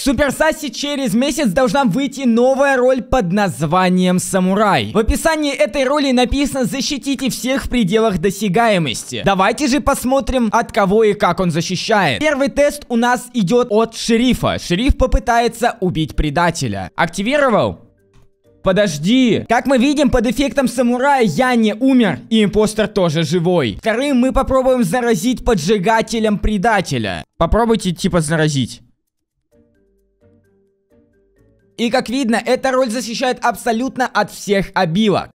Супер Саси через месяц должна выйти новая роль под названием Самурай. В описании этой роли написано: защитите всех в пределах досягаемости. Давайте же посмотрим, от кого и как он защищает. Первый тест у нас идет от шерифа. Шериф попытается убить предателя. Активировал? Подожди. Как мы видим, под эффектом самурая я не умер, и импостер тоже живой. Вторым мы попробуем заразить поджигателем предателя. Попробуйте типа заразить. И как видно, эта роль защищает абсолютно от всех обилок.